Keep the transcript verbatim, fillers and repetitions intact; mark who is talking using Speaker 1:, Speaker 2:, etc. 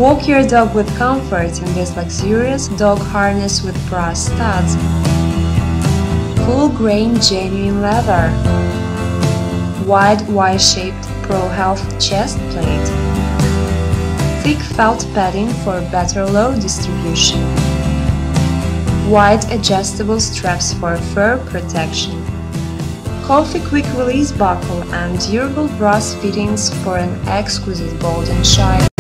Speaker 1: Walk your dog with comfort in this luxurious dog harness with brass studs. Full grain genuine leather. Wide Y-shaped Pro Health chest plate. Thick felt padding for better load distribution. Wide adjustable straps for fur protection. Comfy quick release buckle and durable brass fittings for an exquisite golden shine.